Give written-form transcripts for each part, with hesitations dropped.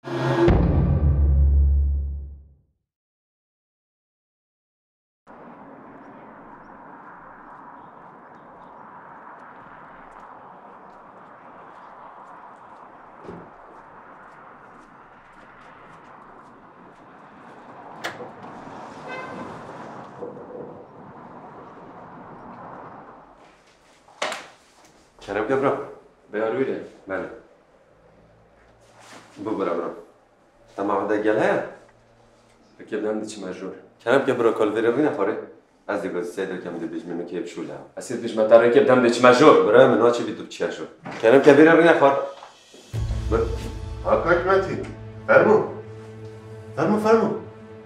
کنم که برم بیارویده بله برم تمام ده گله فکر بدم دی چی مجرور کنم که برم کالویره بینه خاره از دیگه سیده کم دی بیش منو که بشوله اسید بیش متره که بدم دی چی مجرور برم من آچه بیتوب چیه شو کنم که بیره بینه خار آقا حکمتی فرمو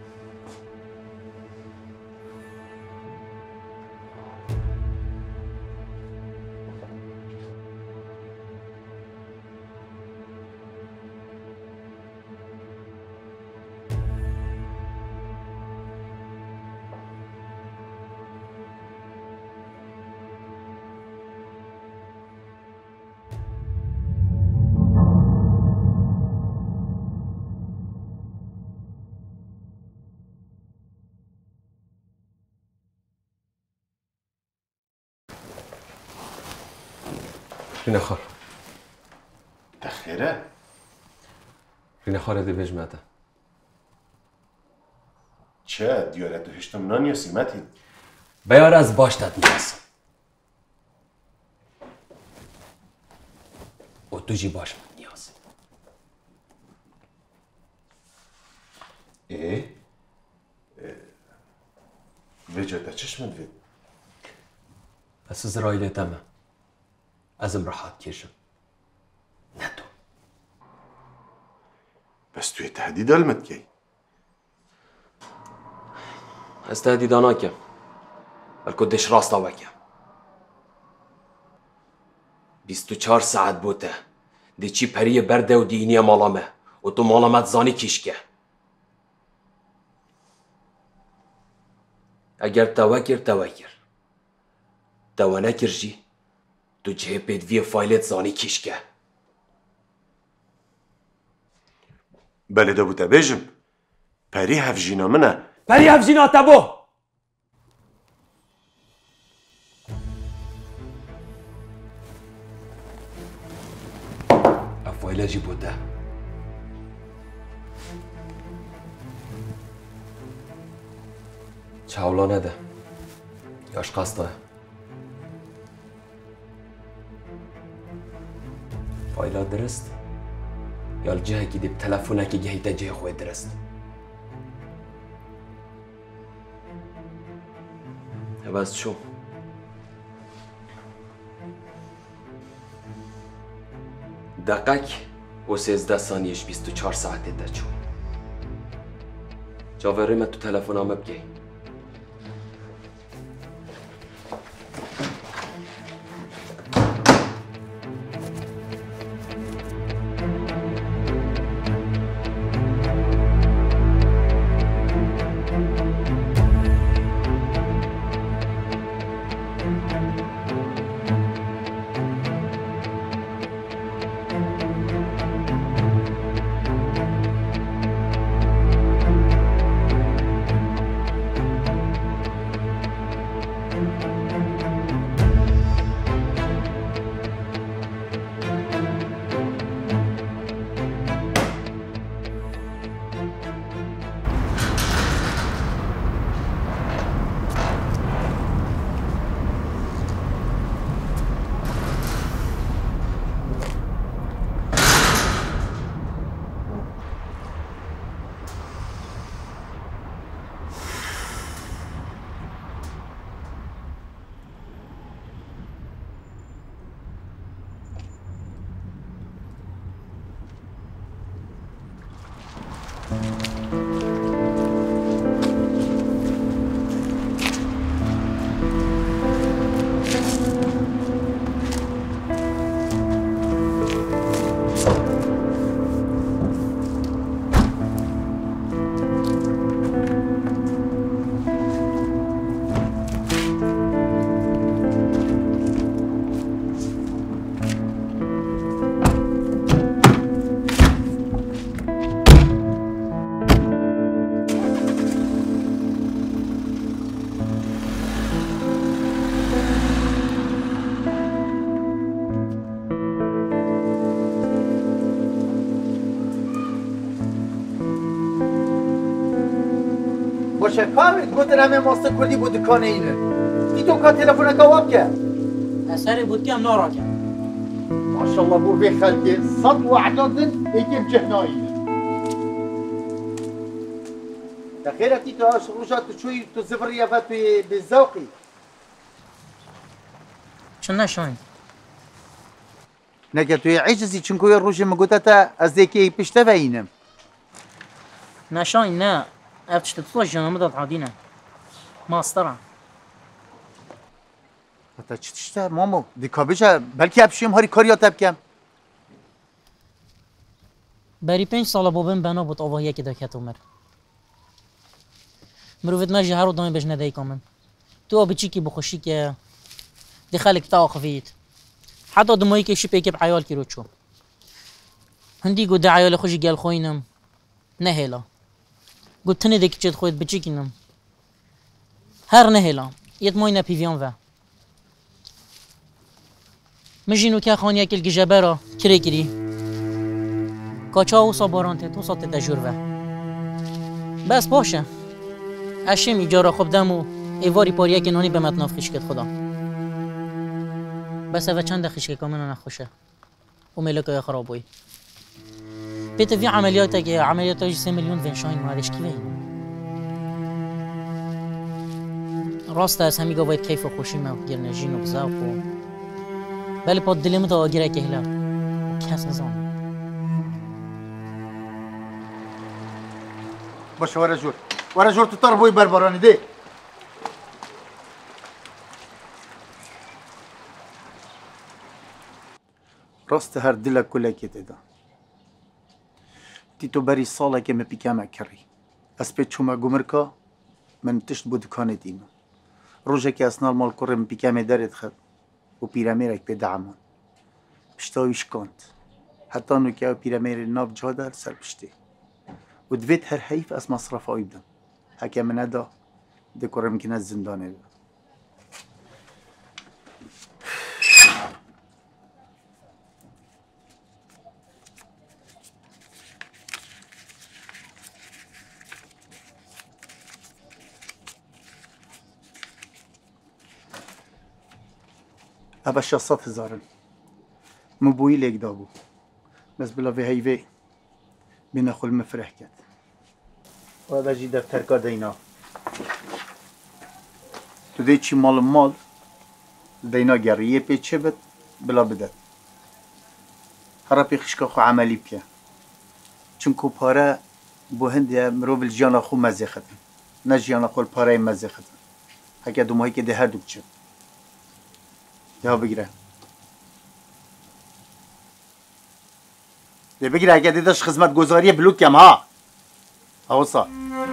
رینه خار تخیره رینه خاره دی بیش مده چه دیارتو هشتم نانی سیمتی بیار از باشتت نیست و تو جی باش من نیاز وجه چشمت وید بس اسرائیل تمام ازم راحت کشم نه تو بس توی تهدید علمت کی از تهدیدا نکم بلکه دش راستا وکم 24 ساعت بوده دی چی پری برده و دینی مالامه و تو مالامت زانی کشکه اگر توکر تو نکر جی تو جه پید وی فایلت زانی کشکه بله ده بوده بیجم پری هف جینا منه پری هف جینا تبو افایل جی بوده چاولا نده یاش قصده فایلا درست یا الجهه که دیب تلفونه که گهیده جه خوی درست بس شو دقیق و 13 ثانیش 24 ساعته ده چون جاوری من تو تلفنامه بگی باشه کار گفتن همه ماست کردی بود دکانه اینه تی تو کا تلفن کواب که اثر بود که هم نارا کرد ماشاءالله بو به خلقی صد و عددن یکیم جهنایی تخيل تی تو اش روجات شوي تو زفر يافات بالذوقي چون نشاین نگه توی عجزی چونکو یه روژه مگوتتا از دیگه پیشته و اینم نشاین نه افتش تطلع جنامه داد عادینه ماسترا حتی چی تشته مامو دیکا بجا بلکه ابشیم هاری کاریات بکم بری 5 ساله بابن بنا بود آواه یکی دکت عمر مروفت مجی هر دامی بجنه دی کامن تو آبی چی کی بخوشی که دخلك تا خفيت حتى دموي كي شي بيكب عيال كي روتشو هندي قد عيال خوش قال خوينم نهلا قلت تني ديك جد خويت بتشيكنم هر نهلا يت موينا بيفيون فا مجينو كا خانيا كل جبارا كري كري كاچاو صبرانت تو صوت دجور فا بس باشه اشم اجاره خوب دمو ایواری پاریا که نانی به متناف خیش کد خدا بس اوه چند خیش که کامنا نخوشه و ملکه خراب بوی بیت وی عملیات که عملیات 3 میلیون ونشاین مالش کی وین راست از همی گوید کیف و خوشی ما گرنجین و بزاق و بله پاد دلیم تا آگیره که هلا کس نزان باشه ورا جور تو طربوی بربرانی دی راست هر دل کله که دیده تی تو بری ساله که مپیکم کری از پی چوما گمرکا من تشت بود دکانه دیمو روزه که اسنال مال کره مپیکم درد خد و پیرمیرک به دعمان پشتاویش کند حتی نو که پیرمیر ناب جاده سر پشتی و دوید هر حیف از مصرف آیدم هکه من ادا دکره مکنه زندانه بید ابا 600,000 مبوی لیک دابو بس بلا وی هیوی بین خل مفرح کرد و ابا جی دفتر کا دینا تو دی چی مال دینا گریه پی چه بد بلا بدد هر پی خشکا خو عملی پیا چونکو پاره بو هندی مرو بالجیانا خو مزه ختم نه جیانا خو پاره مزه ختم هکه دومایی که ده هر دوک چه ده بگیره ده بگیره اگه دیدش خدمت گذاری بلوکم ها اوصا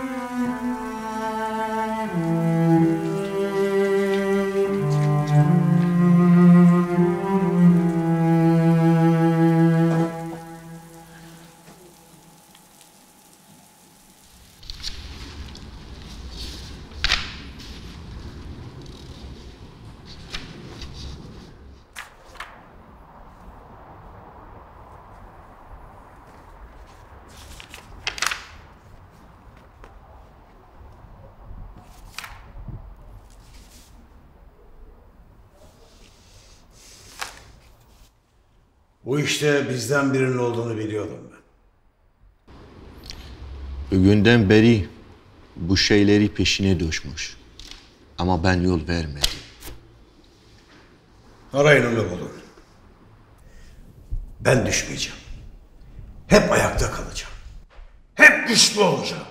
Bu işte bizden birinin olduğunu biliyordum ben. Bugünden beri bu şeyleri peşine düşmüş. Ama ben yol vermedim. Arayın onu bulun. Ben düşmeyeceğim. Hep ayakta kalacağım. Hep güçlü olacağım.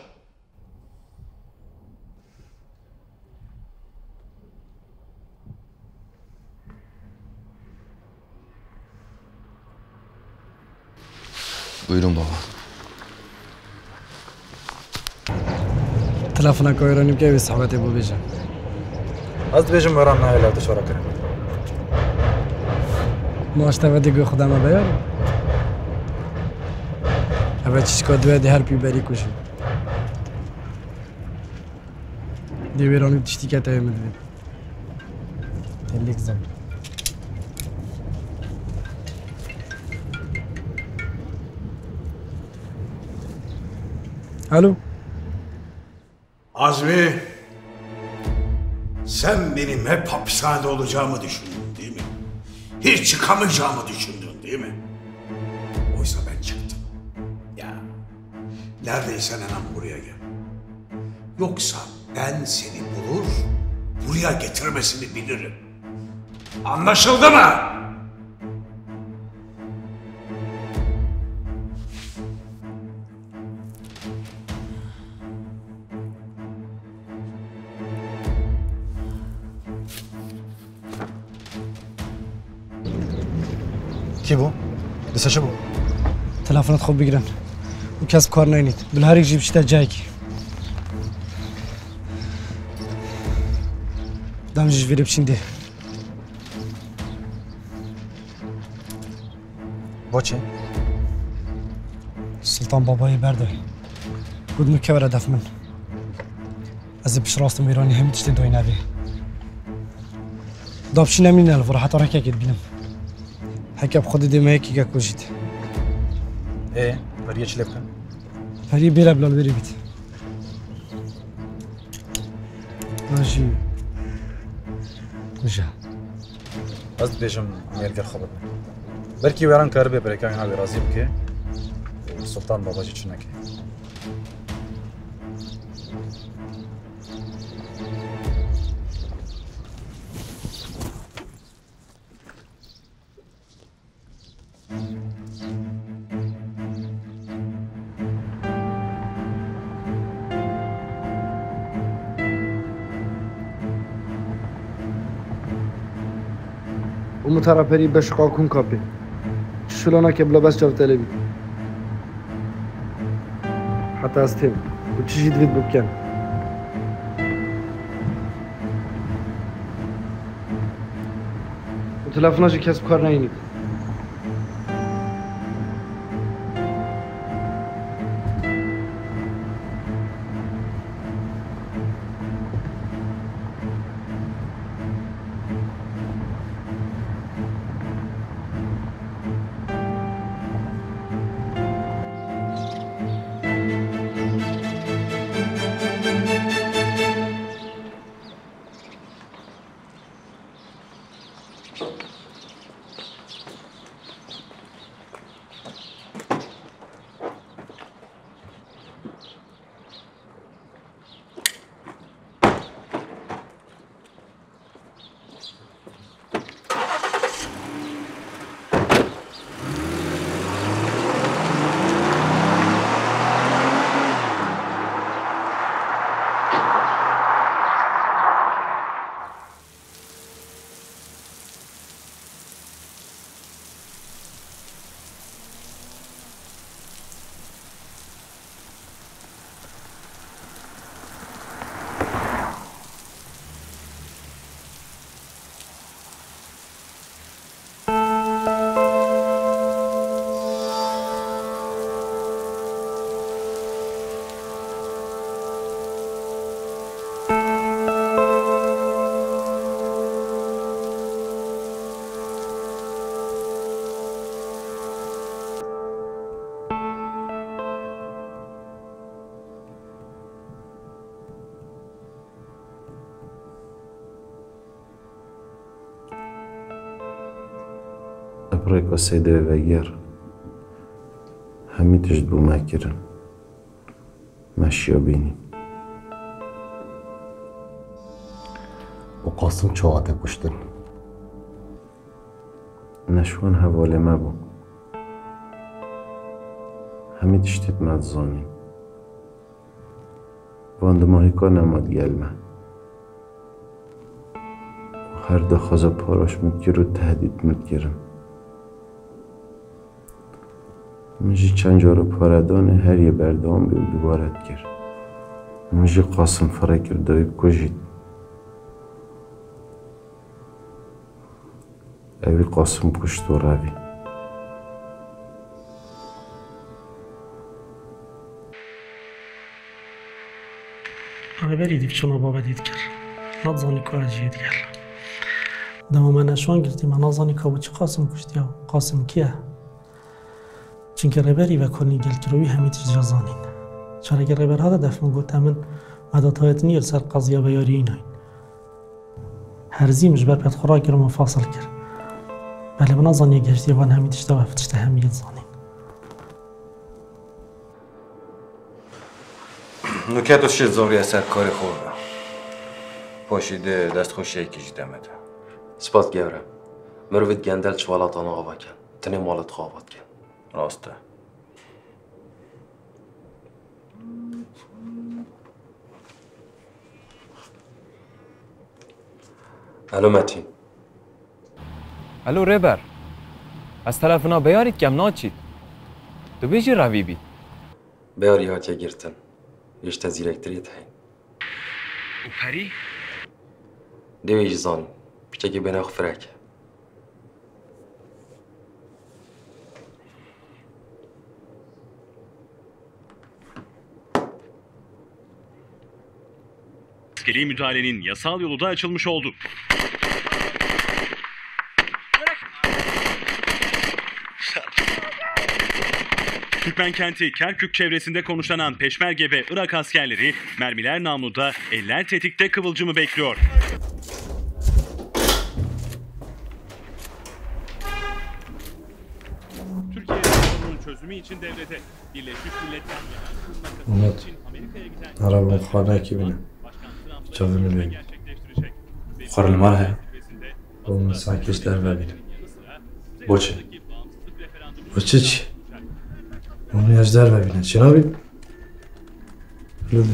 Buyurun baba. تلفن کایرانی که صحبت بو بیجم از بیجم ورام نه الا تشورا کرد ماشته دیگه خودم بیار اول چیز که دوی دی هر پی بری کشی دی ویرانی تشتی که تایی مدوی تلیک زم الو Azmi, sen benim hep hapishanede olacağımı düşündün değil mi? Hiç çıkamayacağımı düşündün değil mi? Oysa ben çıktım. Ya, neredeyse hemen buraya gel. Yoksa ben seni bulur, buraya getirmesini bilirim. Anlaşıldı mı? کی بو؟ لسه چه بو؟ تلفنت خوب بگیرن و کسب کار نینید بالهر یک جیب شده جایی که دم جیجویری بچینده با چی؟ سلطان بابایی برده گودمو که وره دف من از پیش راستم ایرانی همه تشتی دوی نبی دابشی نمین الف و حتی رکه کد بینم حکب خود دیمه یکی که کشید وریه چی لبکن؟ فری بیره بلال بری بیت ماشی کجا از بیشم میرگر خبر نه برکی ویران کار به برکه اینا به راضی بکه سلطان باباجی چونه که ومترابري باش قاكون كابي شلونا كبلا بس جاب تلبي حتى استيم وتجي تفيد بكان وتلفناش كسب كار نيني ڕێکۆ سێدەوێ بەگێڕ هەمی تشت بوو ماکردن ماشیۆ بینی و قاسم چۆڵاتە کوشتن نەشوان هەبوو لێمە بوو هەمی تشتێت مادزانین باندماهیکۆ نەماد گەلمە هەر دەخوازە پارۆش متگیر و تهدید متگیرم مجی چند جارو پارەدانێ هەر یە بەردەوام بێ و دووبارەت کرد مجی قاسم فڕێ کردەوەی بکوژیت ئەوی قاسم کوشت و ڕاوی ڕێبەری دیکچۆنە بابەتیت کرد نازانی کۆجیت کرد دەمەمە نەشوان گرتیمە نازانی کە بچی قاسم کوشتیا و قاسم کیە چونکە ڕێبەری بە کۆنی گەلکردەوەی هەمی تیش جەزانین چارەگە ڕێبەر هەدا دەفمە گوتە من عادت نیر سر قضیه بیارین هاین هرزی مجبر بید خورا کرد و فاصل کرد بله من ازانی گشتی وان همی تشتا و فتشتا همی زانین نوکت و شد زوری اثر کاری خوردم پاشیده دست خوشی کشیدمده سپات گورم مروید گندل چوالاتان آقا کن تنه مالت خوابات کن راسته الو متین الو ریبر از طرفنا بیارید کم ناچید تو بیجی روی بید بیاری هاتیا گرتن یشتا زیرکتریت هین و پری؟ دویج زانی پیچکی بین اخ فرک Askeri müdahalenin yasal yolu da açılmış oldu. Türkmen kenti Kerkük çevresinde konuşlanan Peşmerge ve Irak askerleri mermiler namluda, eller tetikte kıvılcımı bekliyor. Türkiye sorunun çözümü için devrede Birleşmiş Milletler Genel Kurulu'na için Amerika'ya giden Arabın xana ki bine çavını benim Xarlı marha Onun sakiş derve benim Boçe Boçe çi Onu yaş derve bine Çina bin Lüdü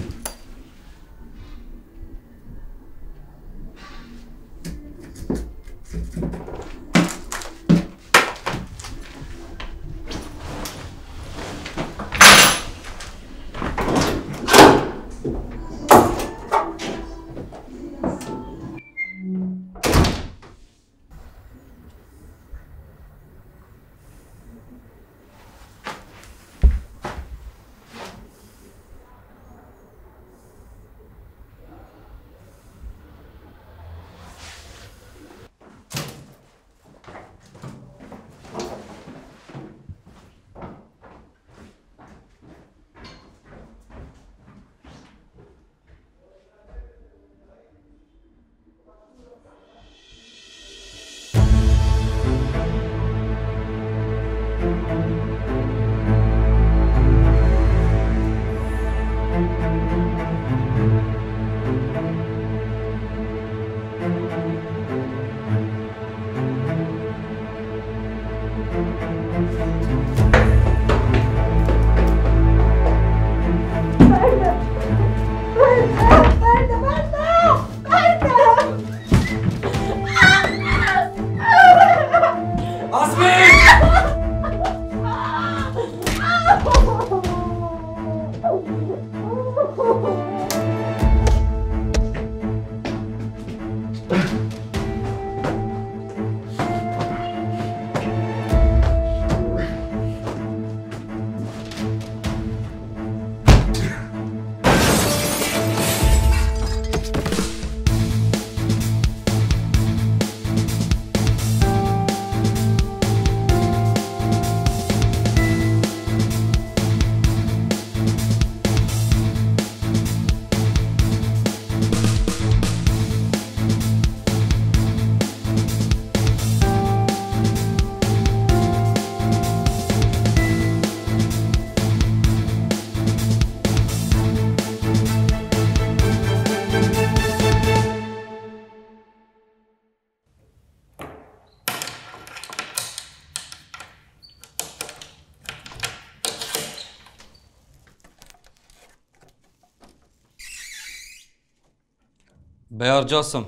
بیار جاسم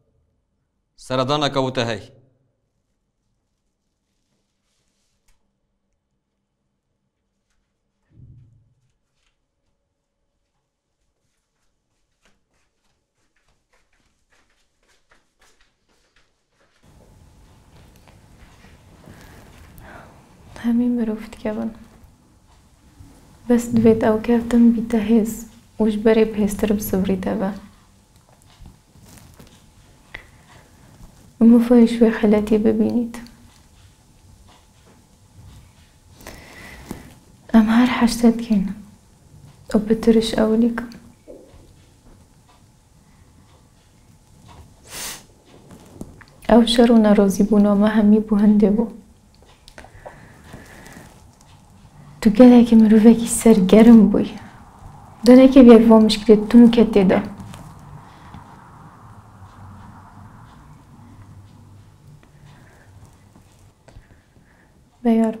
سردان کبوته هی همین مروفت کبن بس دوید او کفتم بیتهز وش بری بهستر بصبری تبا ومفاي شوي حالاتي ببينيت أم هار حشتت كين وبترش أوليكم ئەو شەڕ و نەڕۆزی بوونەوەمە هەمی بوو هەندێ بوو تو گەلێکی مرۆڤێکی سەرگەرم بووی دەنێکی بێک بۆ مشکلێت تون کە تێدا بەیار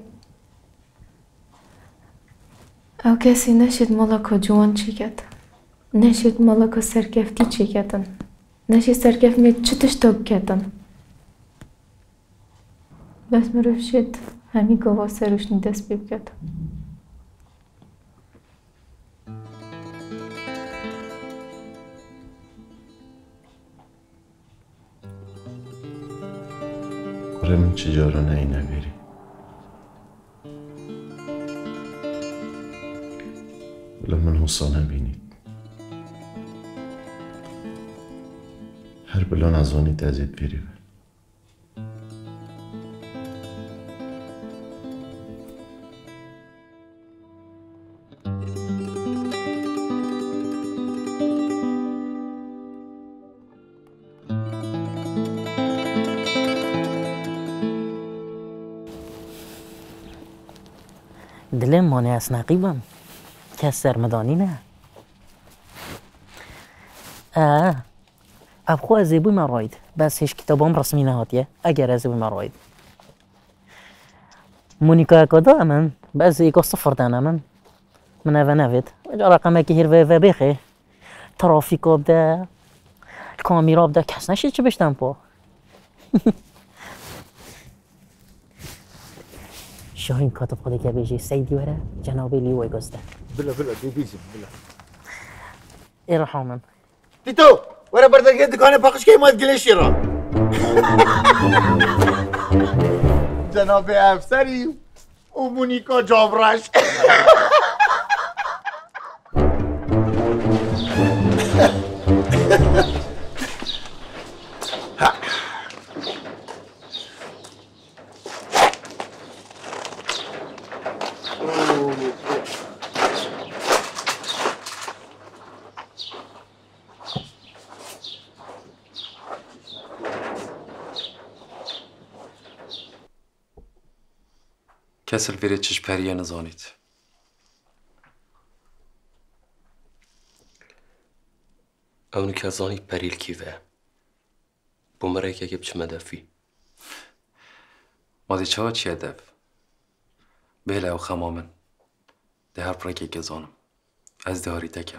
ئەو کەسی نەشێت مەڵەکە جوان چیکەت نەشێت مەڵەکە سەرکەفتی چیکەتن نەشێت سەرکەفمێت چ تشتە بکەتن بەس مرۆڤ شێت هەمی گۆڤا سەروشنی دەست پێ بکەت کوڕێ من چ جۆرە نایی نەبێری لە من هوسا نەبینیت هەر بلۆ نازانیت ئەزێت بێری بە دلم مانع از نقیبم که سرمدانی نه ابخو از زیبوی مراید بس هیچ کتابام رسمی نهاتیه اگر از زیبوی مراید مونیکا اکادا امن بس ایکا صفر دانه من اوه نوید اجا رقمه که هیر و بخی ترافیک بده کامیرا بده کس نشید چه بشتم پا شاهین کاتب خود که بیجی سیدی وره جنابی لیوی گسته بلا دی بیزم بلا ارحامن تيتو ورا بردك دكان باقش كي ما تقليش يرا جناب افسری و مونیکا جابرش کس الویره چش پریه نزانید اونو که زانی پریل کیوه بومره که گب چه مدفی مادی چه ها چی هدف بله او خمامن ده هر پرکی که زانم از دهاری تکم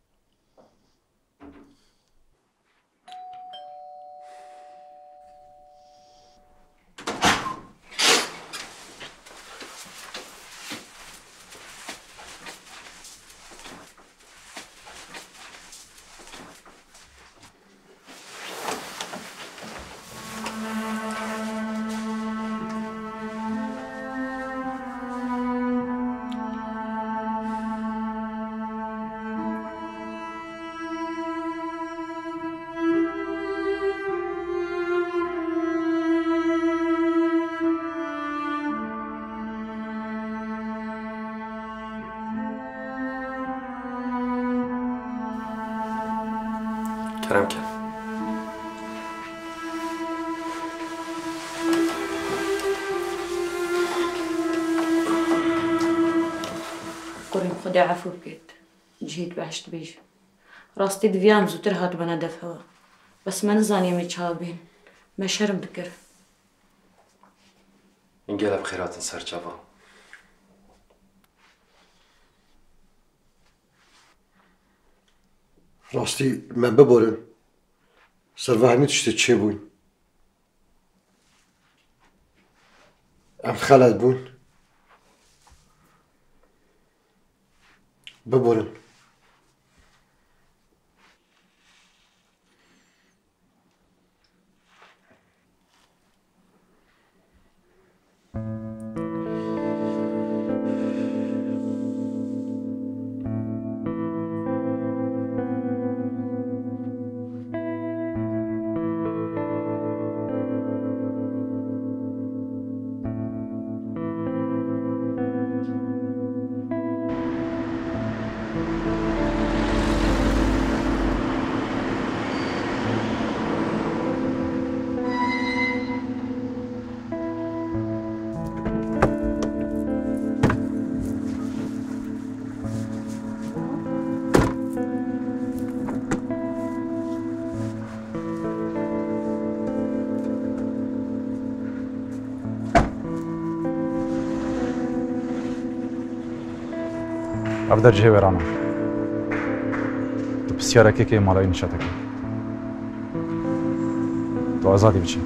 کرم کرد قرين خدي عفو بكيت جهيد باشت بيج راستي دفيام زوتر هات بنا دفها بس ما نزاني متشابين ما شرم بكر اینگه بخیرات سرچاوا راستی من ببارم سر همین تشته چه بوین ام خلط بون ببارم أبدأ جهة ورانا تو بسيارة كيكي مالاي نشاتك تو آزادي بشي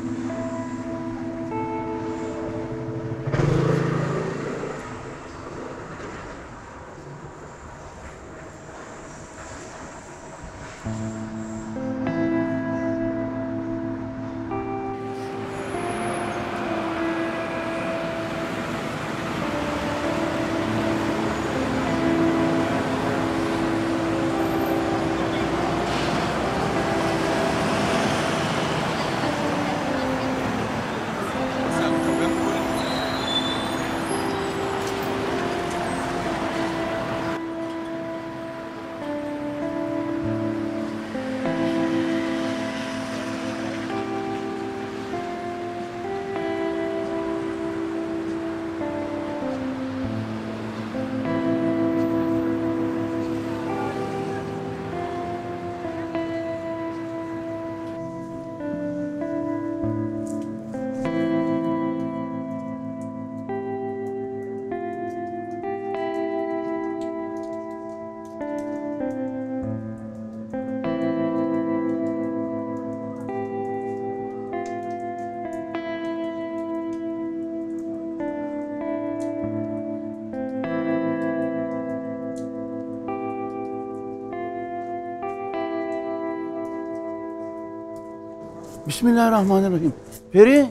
بسم الله الرحمن الرحیم. پری؟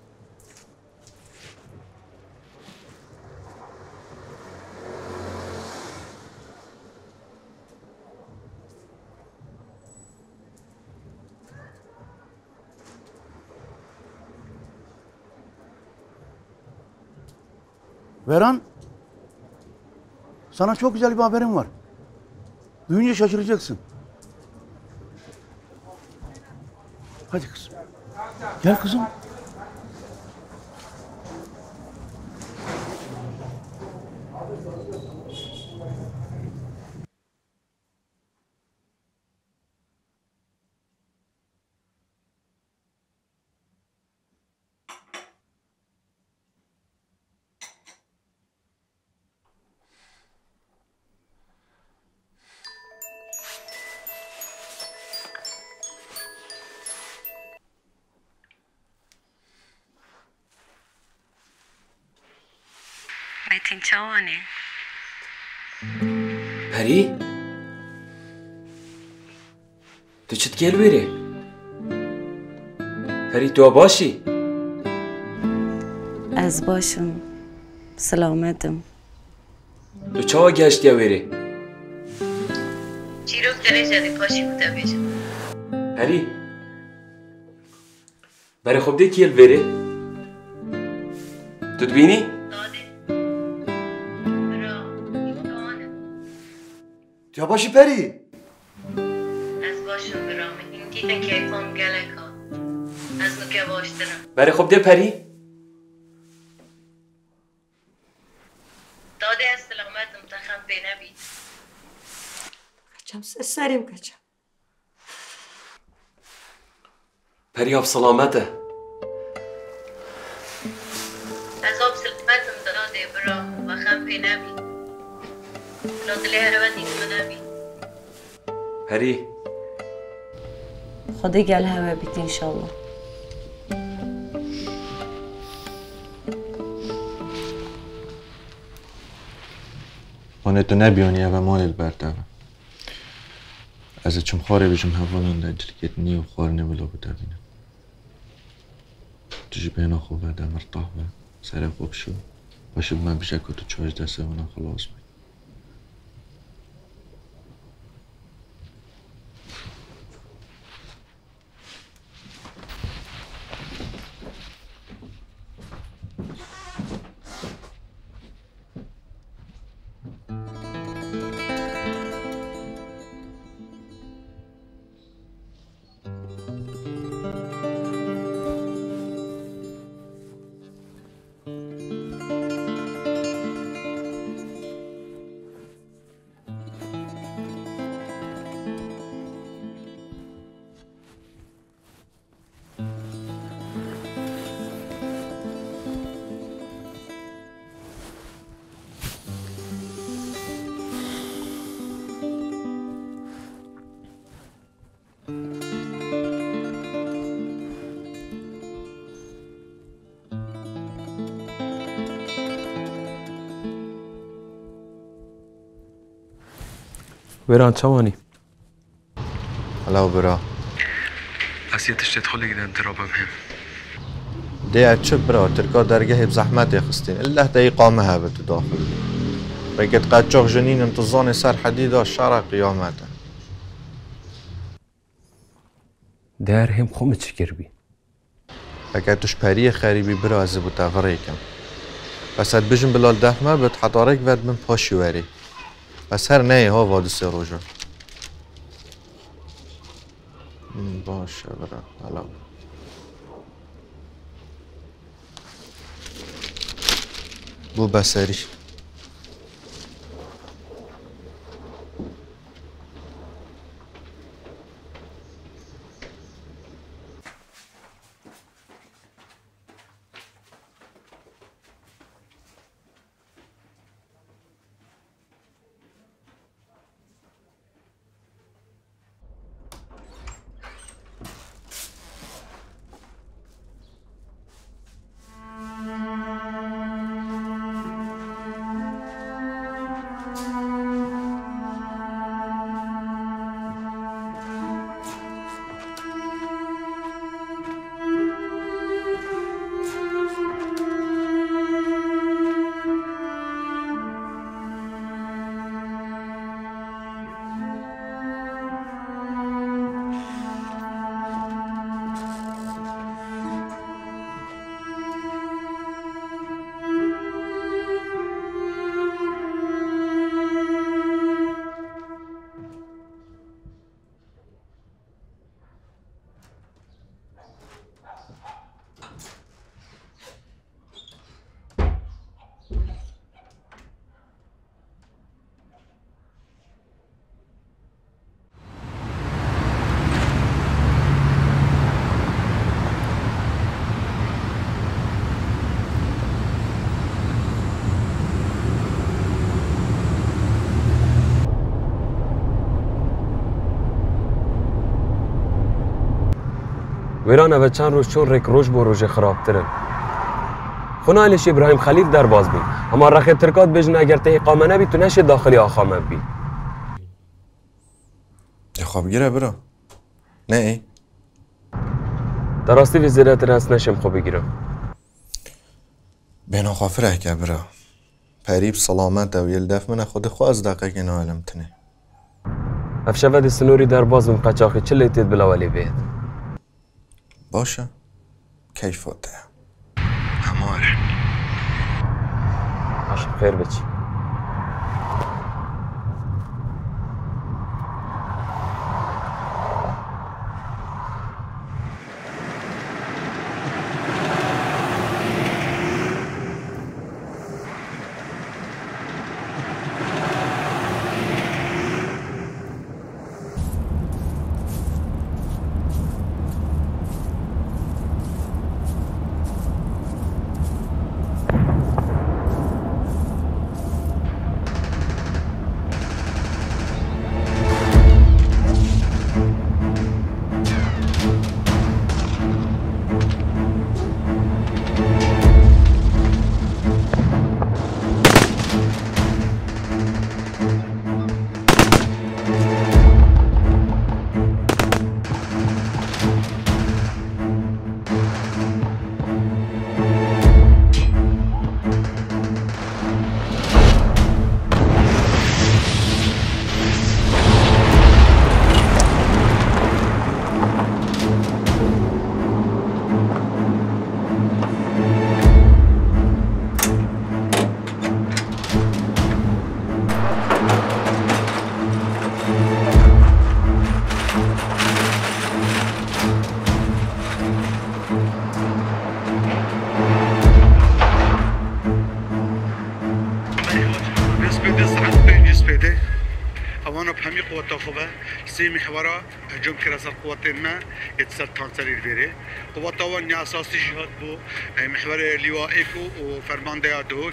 Veran, sana çok güzel bir haberim var. Duyunca şaşıracaksın. Hadi kızım. Gel kızım. Metin çavani. پری؟ تو چت گل بری؟ پری تو باشی؟ از باشم سلامتم. تو چاوا گشتی بری؟ چیروک درجه پاشی بوده بیشم. پری؟ برای خوب دی کیل بری؟ تو تبینی؟ Ya başı peri. از باشم برام این دیدن که ایفام گله که از نکه باشترم. برای خوب دی پری؟ داده از سلامتم تخم بی نبید. کچم سریم کچم. پری آب سلامته. از آب سلامتم داده برام و خم بی نبید. لطلی هر وقتی که نبید. پری خدا گل هوا بیت انشالله. وانه تو نبیانی و مال البرده از چم خاره بجم حوالان در جلکت نیو خار نبلا بتبینم تجي بينا خوب هذا مرتاح و سر خوب شو باشب من بشكل تو تشارج دسته وانا خلاص بي ويران شواني هلا برا اسيت تدخل لي انترابه مهم دي اتشب برا تركا درجه بزحمات يخستين الا هدا اقامه هابت داخل ركت قد شوخ جنين انتظاني سر حديدة الشارع قيامته دار هم خمت شكر بي فكاتوش باريه خريبي برا ازبو تغريكم بس هاد بجن بلال دفمه بت حطاريك ود من پاشی وری بس هر نه ها وادو سه روژا باشه برا حالا بو بسری ویران اوه چند روز چون ریک روش با روژه خرابترن خونا علیش ابراهیم خلیل در باز بین اما رخی ترکات بجن اگر ته اقامه نبی تو نشه داخلی آخامه بی خوابگیره برا نه ای در راستی وزیرت رست نشم خواب بگیرم بینا خافره که برا پریب سلامت و یل دف من خود خو از دقیقه اینا علم تنه افشفت سنوری در باز بین قچاقی چه لیتید بلا ولی بید باشه کیفاته هماره باشه خیر بچی سي محورا هجوم كراسة قواتنا يتصل تانسر الفيري قوات طوان اساسي جهاد بو محور لواء ايكو وفرمان ديادور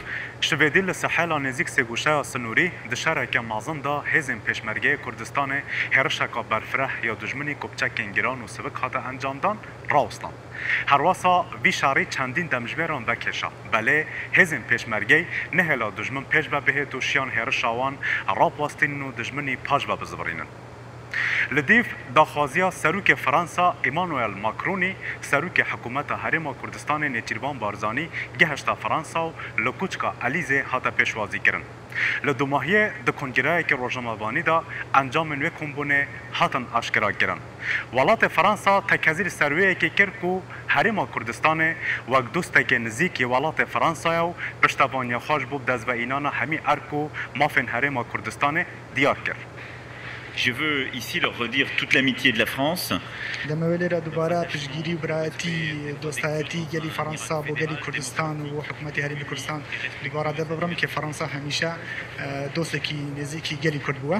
شویدی لسحیلا نزیک سگوشه سنوری دشاره که مازن دا هزین پیشمرگه کردستان هرشکا برفره یا دجمنی کبچک انگیران و سبک هات انجام دان راوستان. هر واسا وی شاری چندین دمجبران وکشا بله هزین پیشمرگه نهلا دجمن پیش به دوشیان هرشاوان راب واستین و دجمنی پاش به بزبرینن. لدیف داخوازیا سروک فرانسا ایمانوئل ماکرونی سروک حکومت هرم کردستان نیچیروان بارزانی گهشتا فرانسا و لکوچکا الیزه هاتا پیشوازی کرن. لدو ماهیه د کنگره که روزنامه‌نویسی دا انجام نوی کمبونه هاتن آشکارا کردن. ولات فرانسا تکذیر سرویه که کرد که هرم کردستان وقت دوسته که نزدیک ولات فرانسا و پشتوانی خوش بود دست و اینان همی ارکو مافن هرم کردستان دیار کرد. Je veux ici leur redire toute l'amitié de la France. دمویل دوباره تشگیری و برایتی دوستایتی گلی فرانسا با گلی کردستان و حکومت هرم کردستان دیواره ده ببرم که فرانسا همیشه دوستی نزدیکی گلی کرد بوده.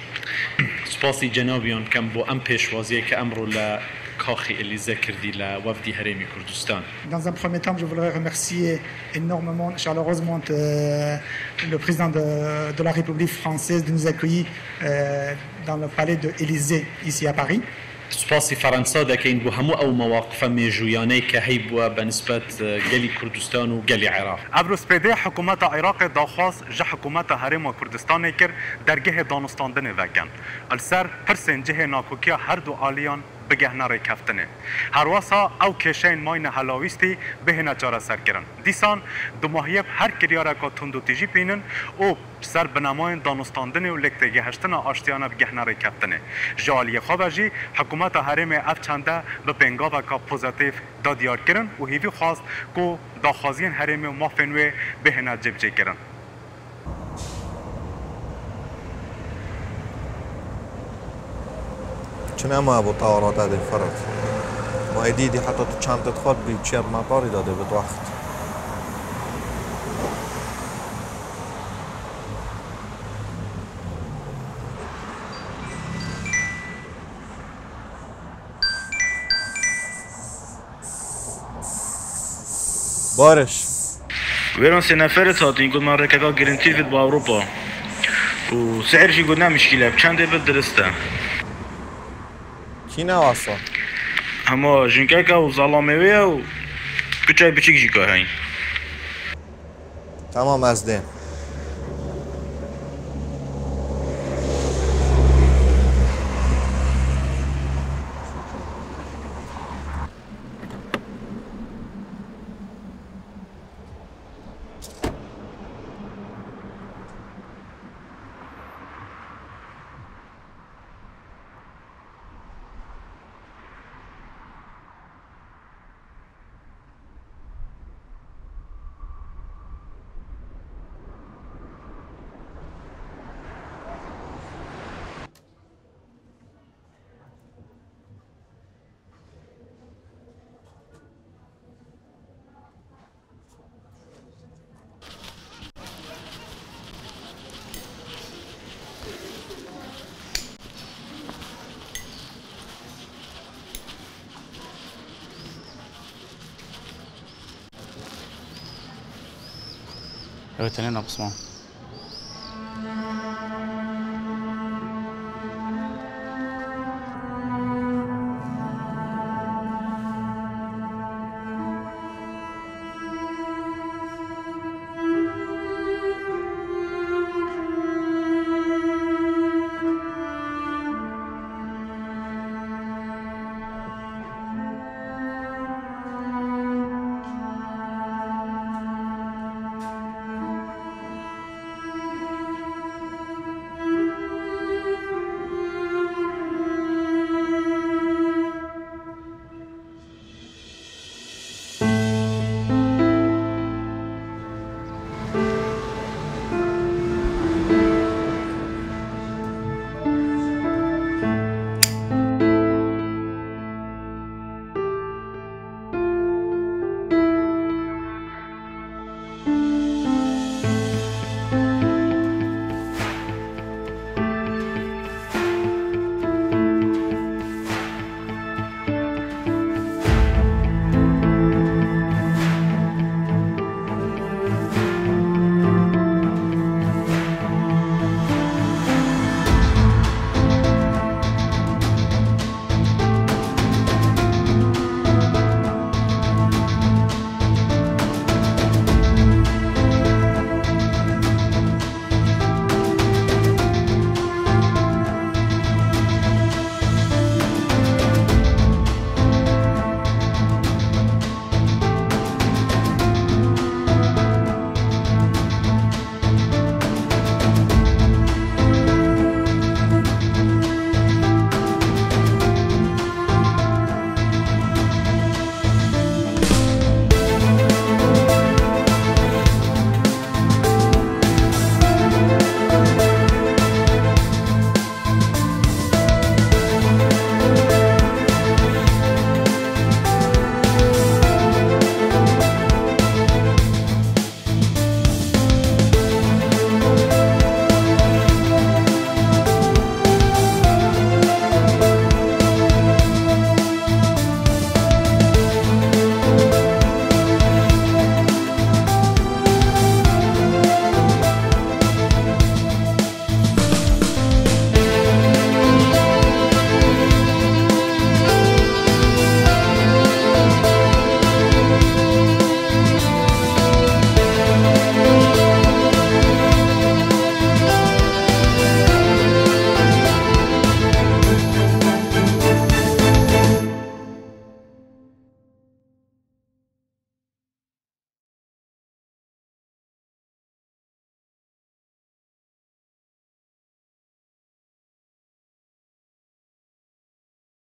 سپاسی جنابیان کم با ام پیشوازی که امر ل کاخی الیزه کردی لوفدی هرم کردستان. Dans un premier temps, je voudrais remercier énormément, chaleureusement, le président de la République française de nous accueillir dans le palais de l'Élysée ici à Paris. سپاسی فرانسا دکین بو همو او مواقف میجویانه که هی بو بنسبت گلی کردستان و گلی عراق. ابروز پیده حکومت عراق داخواست جه حکومت هرم کردستان کر درگه دانستاندن وکن. السر پرسن جه ناکوکیا هر دو آلیان بگهنه کفتنه. هر واسا او کشین ماین حلاویستی بهنه چاره سر کرن. دیسان دو ماهیب هر کریاره که تندو تیجی پینن او سر بنماین دانستاندن و لکته گهشتن آشتیانه بگهنه کفتنه. جالی خوابجی حکومت هرم اف چنده به پنگاوه که پوزیتیف دادیار کرن و هیوی خواست که داخوازین هرم و مافنوه بهنه جبجه کرن. چون اما ابو طارات هذه الفرد ما يديدي حتى تشان تدخل بيتشير مطاري داده بتوقت بارش ويرون سنفر ساعتين يقول ما ركبا جرنتي في باوروبا وسعر شي قلنا مشكله بكان بدرسته کی نواسا؟ اما جنگه که و ظلامه و کچای بچیک جیگاه هین تمام از دیم تنين عبد الصمام